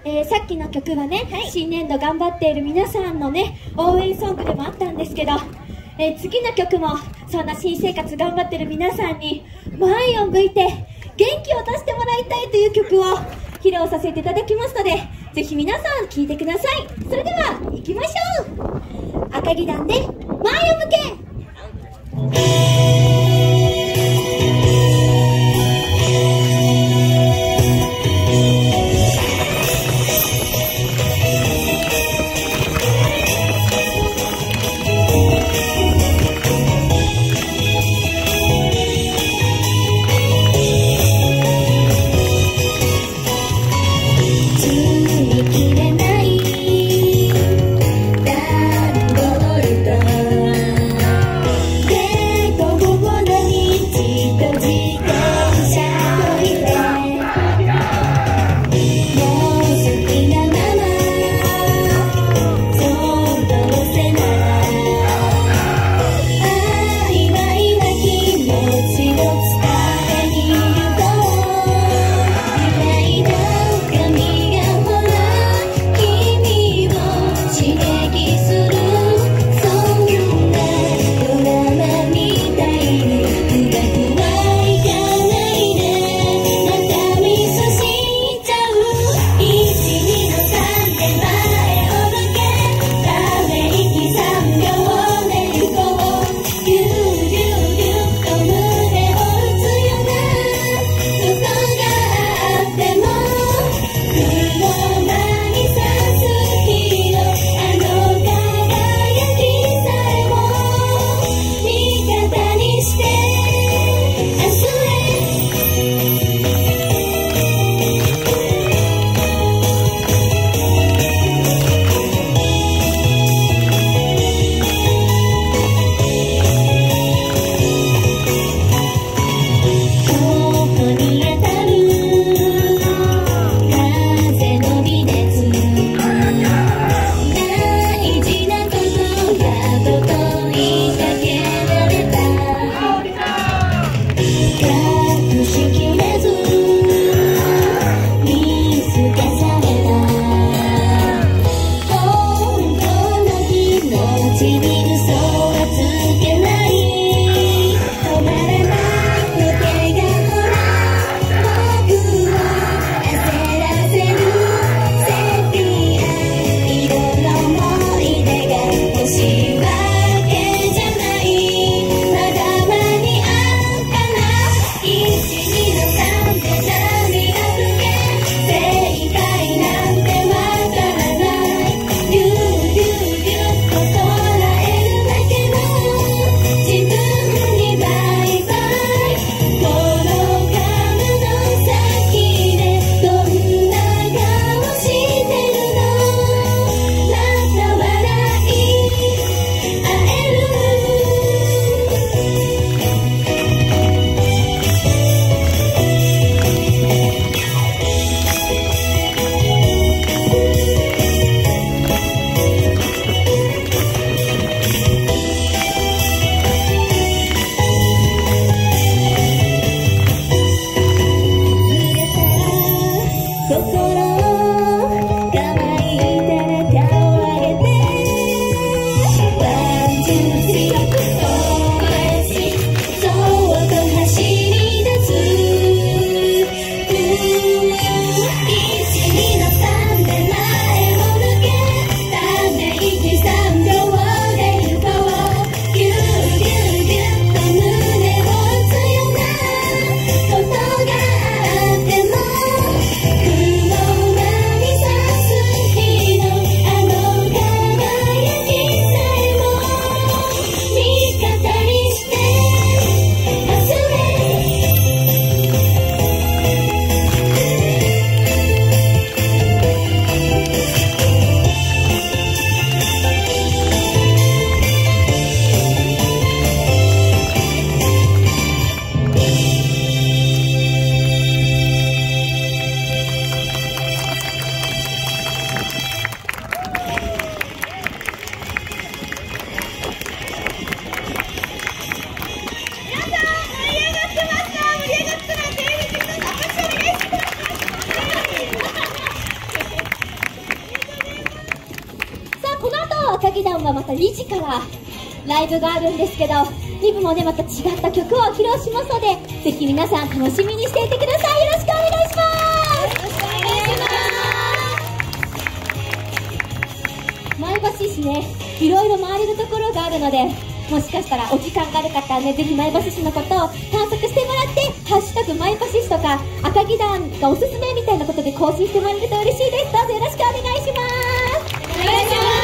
さっきの曲はね、新年度頑張っている皆さんのね、応援ソングでもあったんですけど、次の曲もそんな新生活頑張ってる皆さんに前を向いて元気を出してもらいたいという曲を披露させていただきますので、ぜひ皆さん聴いてください。それでは行きましょう。赤木団で前を向け。 木団はまた2時からライブがあるんですけど、2部もねまた違った曲を披露しますので、ぜひ皆さん楽しみにしていてください。よろしくお願いします。よろしくお願いします。前橋市ね、いろいろ回れるところがあるので、もしかしたらお時間がある方はね、ぜひ前橋市のことを探索してもらって、ハッシュタグ前橋市とか赤木団がおすすめみたいなことで更新してもらえると嬉しいです。どうぞよろしくお願いします。お願いします。